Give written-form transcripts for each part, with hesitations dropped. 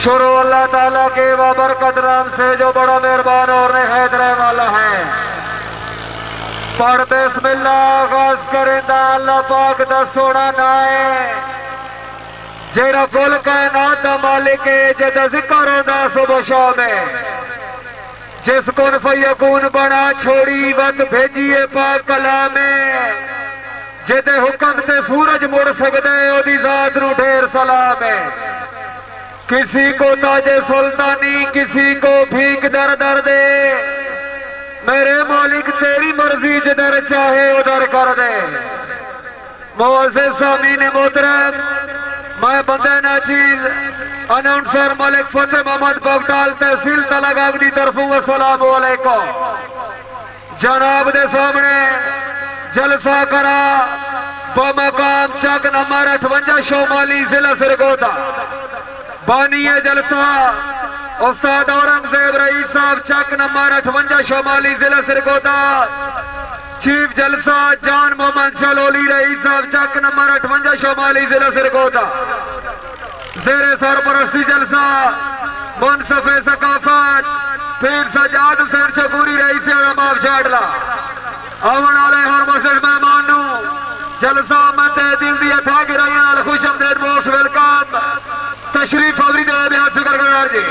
शुरू अल्लाह ताला के बाबरकत नाम से जो बड़ा मेहरबान और निहायत रहने वाला है। पढ़ बिस्मिल्लाह आगाज करेंदा अल्लाह पाक दा सोना नाए जेड़ा कुल कायनात दा मालिक है, जेदा जिक्र होंदा सुबह शाम में, जिस कुन फयकून बना छोड़ी वक्त भेजिए पाक कलाम में, जेदे हुक्म से सूरज मुड़ सकदा है ओदी जात नू ढेर सलाम है। किसी को ताजे सुल्तानी किसी को भीख दर दर दे, मेरे मालिक तेरी मर्जी जिधर चाहे उधर कर दे। मुअज़्ज़िज़ सामीन मोहतरम, मैं बंदे नाचीज अनाउंसर मलिक फतेह मोहम्मद बगटाल तहसील तलागाग की तरफों अस्सलाम वालेकुम। जनाब दे सामने जलसा करा बमकाम चक नंबर 58 शोमाली जिला सिरगोदा। बानिए जलसा उस्ताद औरंगजेब रईस साहब चक नंबर 58 शोमाली जिला सिरगोदा। चीफ जलसा जान मोहम्मद शलोली रईस साहब चक नंबर 58 शोमाली जिला सिरगोदा। जेरे सरपरस्ती जलसा मुनसफे सकाफत पीर सजाद हुसैन शकूरी रईस आजम झाड़ला। आवन वाले हर मुस्लिम मेहमान जलसा मत दिल दी अथा गिराइयां खुश आमदेद मोस्ट वेलकम तशरीफ आवरी दे बेहद शुक्रगुजार जी।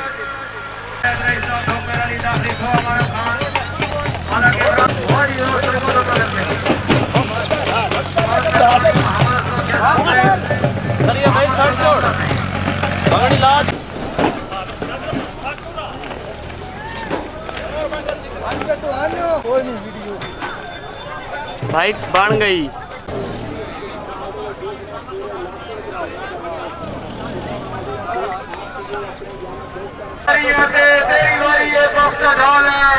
लाइट बन गई। तेरी वारी ये वक्त ढाल है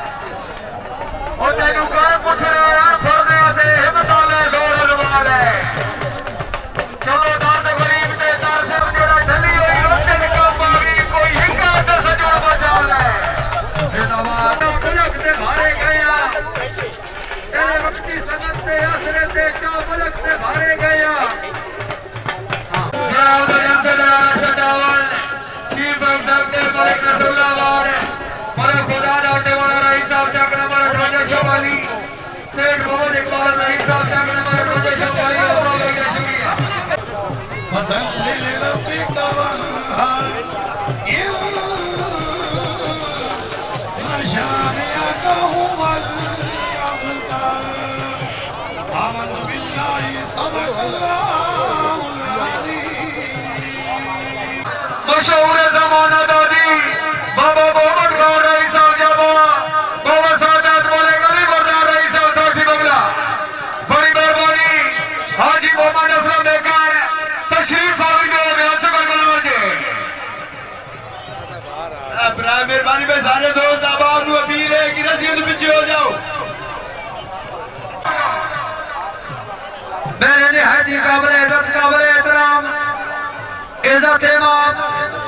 और तेनू कह पुछ रहा फरदे से हिम्मत वाले दौड़ रवाल है। चलो दास गरीब ते दर से जेड़ा ढली हुई रोटे निका पावी कोई हिंगा ते सजड़ बचाल है। जिंदाबाद मुल्क ते भारे गया तेरे वक्ती सनत ते आसरे ते क्या मुल्क ते भारे गया। जनाब जंदरा सदावल चीफ ऑफ मलिक नसरुल्लाह मलिक खुदा डाटे वाला रईस साहब चक नंबर 58 शोमाली शेख मोहम्मद इकबाल रईस साहब चक नंबर 58 शोमाली। शुक्रिया। फसल्लि लिरब्बिका वन्हर इन्न शानिअका हुवल अब्तर। आमन्तु बिल्लाहि सदक़ल्लाहुल अज़ीम। मशहूर ज़माना दादी बाबा मोहम्मद खान रईस साहब जमा बाबा सादात वाले गली बरदार रईस साहब सासी बंगला। बड़ी मेहरबानी हाजी मोहम्मद असलम बेकार तशरीफ आवरी दे बेहद शुक्रगुजार जी। बराए मेहरबानी में सारे दोस्त आबाद नू अपील है कि रसीद पीछे हो जाओ। मेरे निहायत ही काबिल इज्जत काबिल एहतराम इज्जत इमाम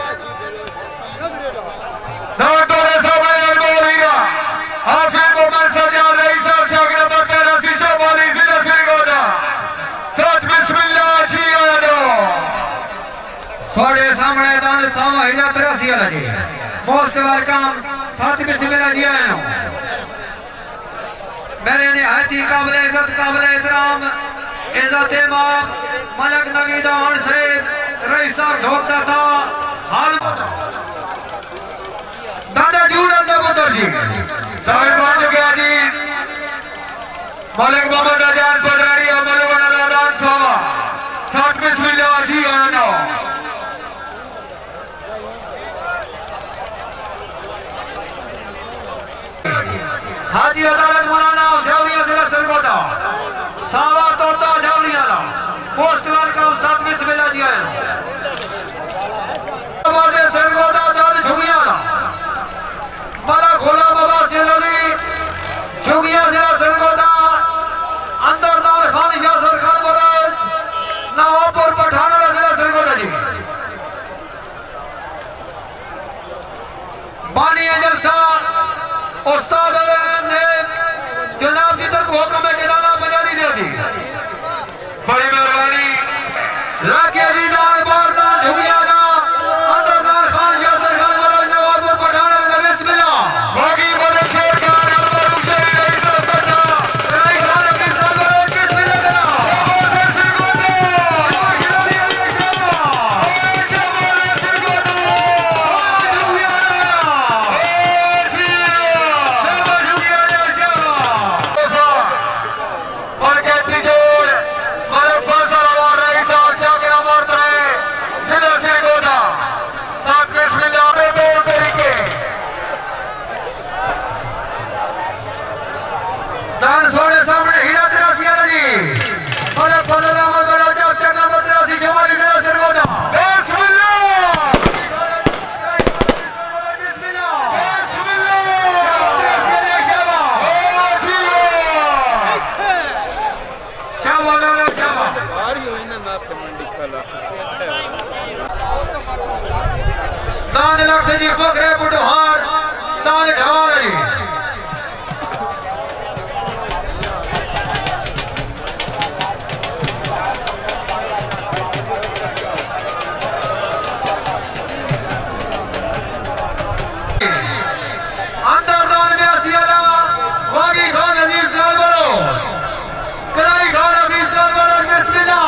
नाटोरे साहब बोलिया हाफिज मोहम्मद सजाद रईस साहब चक नंबर 83 शोमाली जिला सिरगोदा। साथ बिस्मिल्लाह जी आया साढ़े सामने दान सावा हिला 83 वाला जी मोस्ट वेलकम। साथ बिस्मिल्लाह जी आया मेरे निहायत ही काबिल इज्जत काबिल एहतराम इज्जत इमाम मलक नगीदान से रईस साहब ढोकता था हाल दादा जूरन पुत्र जी साहिब मान चुके जी मलिक मोहम्मद आजाद पटवारी अमल वाला सावा। साथ बिस्मिल्लाह जी आना। हाजी अदालत मौलाना जाविया जिला सिरगोदा सावा तोता जाविया मोस्ट वेलकम। साथ बिस्मिल्लाह जी आया सिरगोदा दाल झुगिया मारा खोला बाबा सिलोली झुगिया जिला सिरगोदा अंदर दाल खान यासर खान महाराज नवापुर पठाना जिला सिरगोदा जी। बानी जलसा उस्ताद ने जनाब की तरफ हुक्म है कि नाना बजारी दे दी। बड़ी मेहरबानी लाके जी दान बार दान झुगिया ना अंदर दान दान लक्ष्य जी फखरे बुढ़हार दान ढवाल जी अंदर दान में असियाला वागी खान अजीज लाल बलोच कराई खान अजीज लाल बलोच बिस्मिल्लाह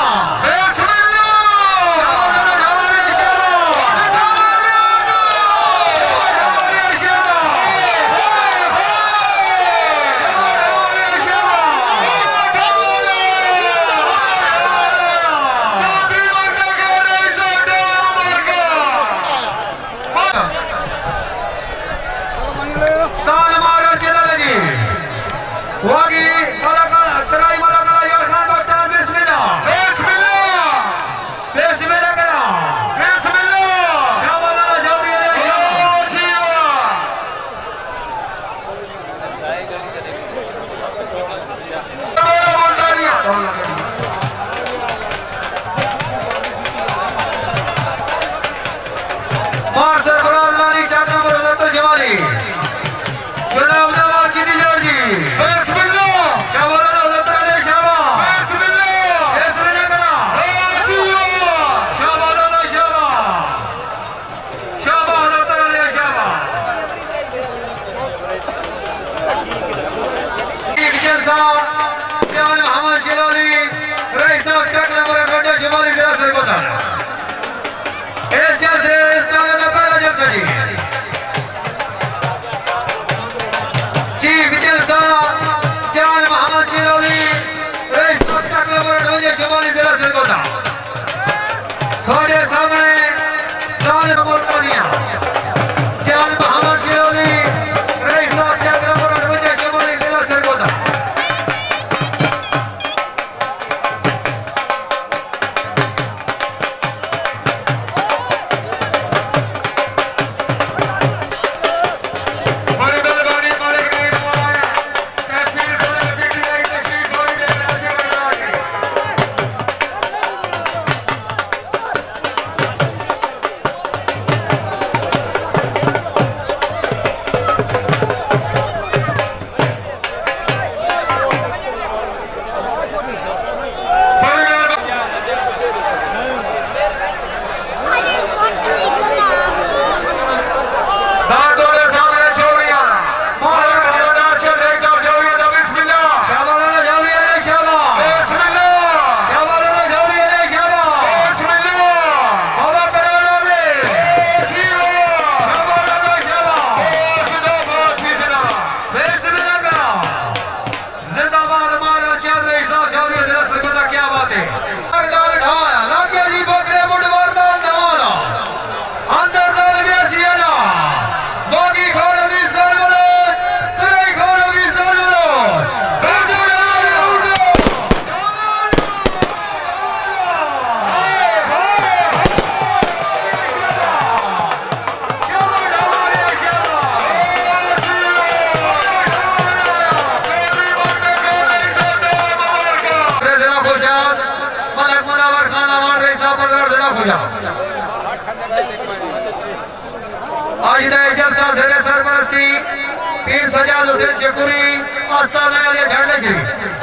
पीर सजाद हुसैन शेखुरी आस्थाना झंडे जी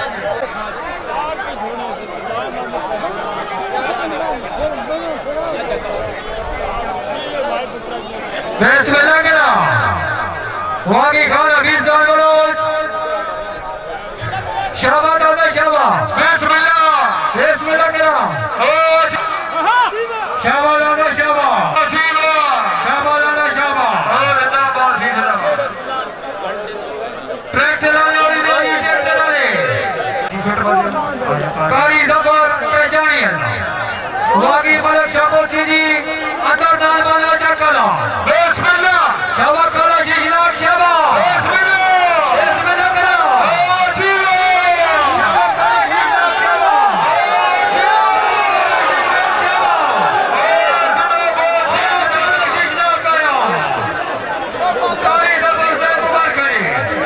वागी खान हफीज दान बलोच शाबा दादा शाबा शाबा दादा शाबा कारी जबर पहचानिए वागी मलक शाबोची जी अंदर दान मानवा चकला बिस्मिल्लाह शाबा कला शिजलाक शाबा बिस्मिल्लाह करा कारी जबर से मुबारक करी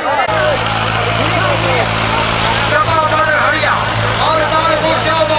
और दान को शाबा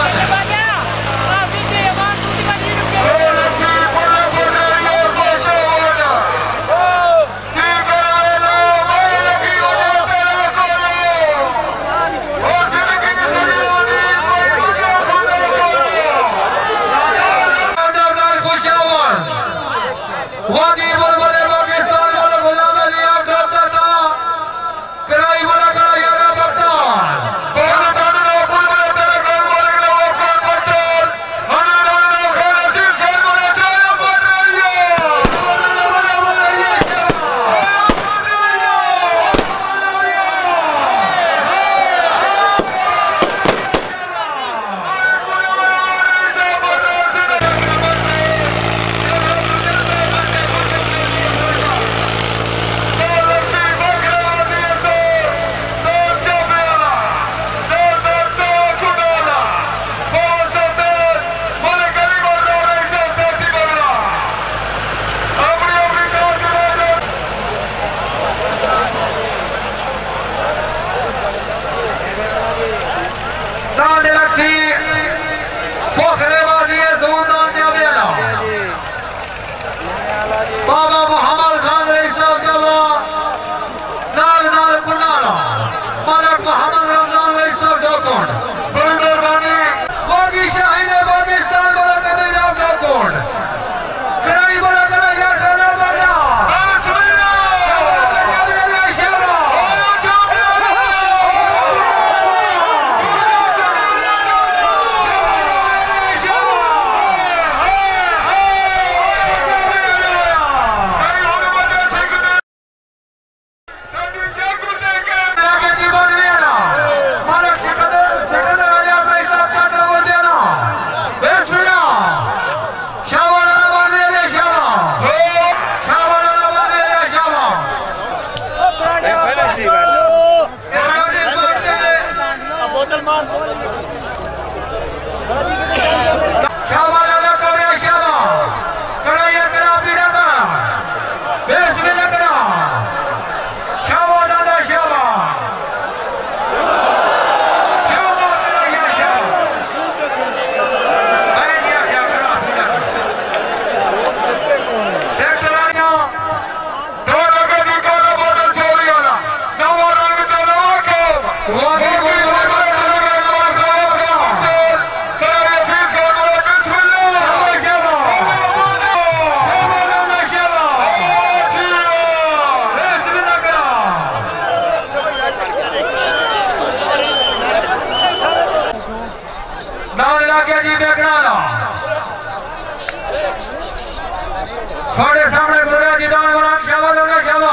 थोड़े सामने गुरु जी दान बना शाबा लोना शाबा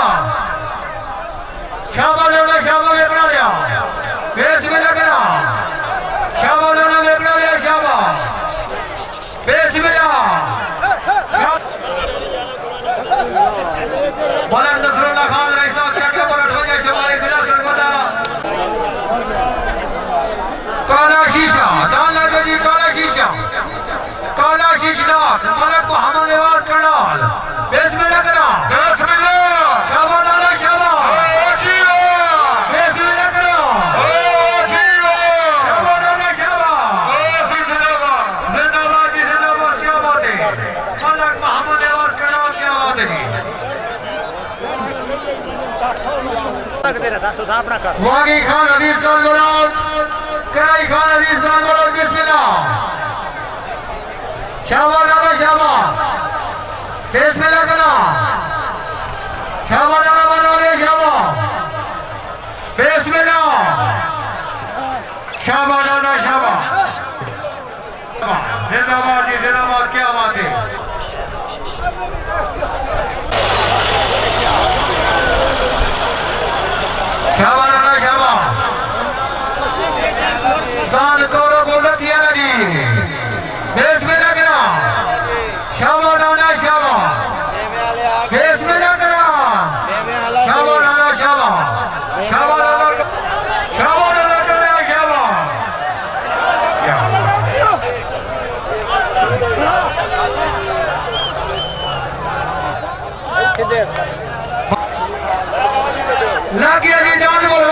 शाबा लोना शाबा वेकना लिया बेस में लगना शाबा लोना वेकना लिया शाबा बेस में जा बुलंद नसरुल्लाह खान रईसा चक्कर पर उठा शमारी गुला सरमदा काला शीशा दान लगे जी काला शीशा मलक मोहम्मद निवास करनाल बेस में लगना शाबा दाना शाबा बेस में लगना शाबा दाना शाबा जिंदाबाद जी जिंदाबाद क्या बात है मलक मोहम्मद निवास करनाल क्या बात है वागी खान हदीस खान मुराद कराई खान हदीस खान मुराद बिस्मिल्लाह शाबा दाना शाबा बेस में लगना शाबा दाना बना ले शाबा बेस में ना शाबा दाना शाबा जिंदाबाद जी जिंदाबाद क्या बात है शाबा दाना शाबा दान करो बोलत या नदी बेस में लगना शाबा दाना शाबा बेस में लगना शाबा दाना शाबा शाबा दाना शाबा दाना करना शाबा लग गया जी जान बोलो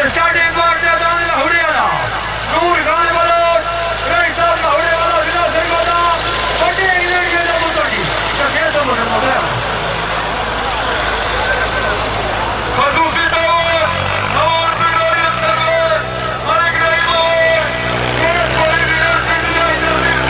स्टार्टिंग पॉइंट से दान लाहौरी वाला नूर खान वाला रईस साहब लाहौरी वाला जिला सिंह वाला बड़ी इंग्लैंड के लोगों को दी कैसे तो बोल रहा है खसूसी दावत नवाज बिलावत सरवर मालिक रहीमो ये कोई रियासत नहीं जल्दी से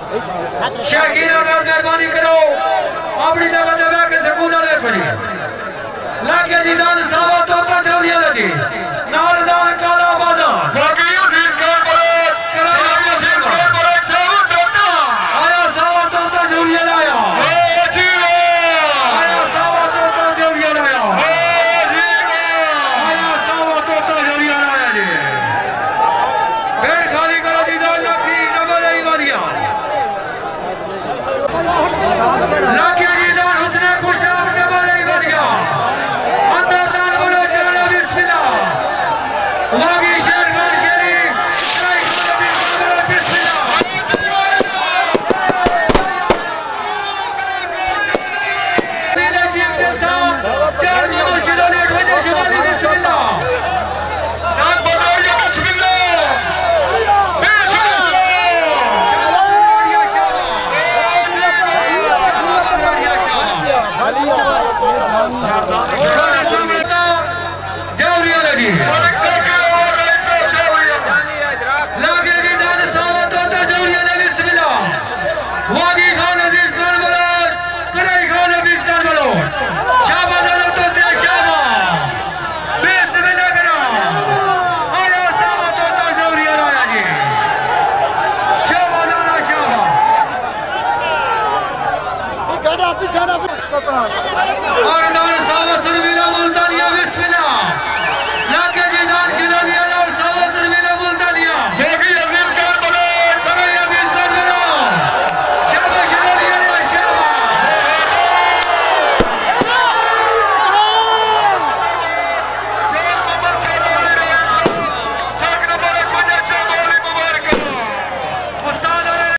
शाकीर अगर मेहरबानी करो अपनी जगह पे बैठ के सकूनर देखो जी लागे जी दान सावा तो लगी नाल दान का